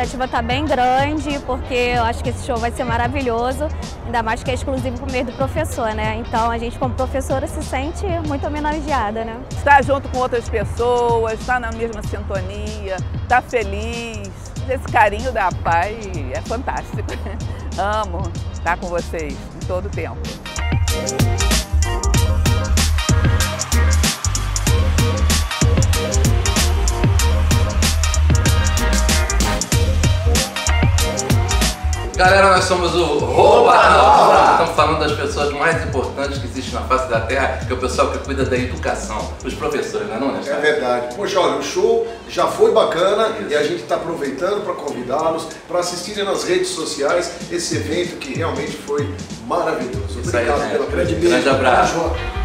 expectativa está bem grande, porque eu acho que esse show vai ser maravilhoso, ainda mais que é exclusivo para o meio do professor, né? Então a gente como professora se sente muito homenageada, né? Estar junto com outras pessoas, estar na mesma sintonia, estar feliz, esse carinho da APAE é fantástico. Amo estar com vocês em todo o tempo. Galera, nós somos o Roupa Nova! Estamos falando das pessoas mais importantes que existem na face da Terra, que é o pessoal que cuida da educação, os professores, não é, não, É verdade. Poxa, olha, o show já foi bacana. Isso. E a gente está aproveitando para convidá-los para assistirem nas redes sociais esse evento que realmente foi maravilhoso. Obrigado pela grande abraço.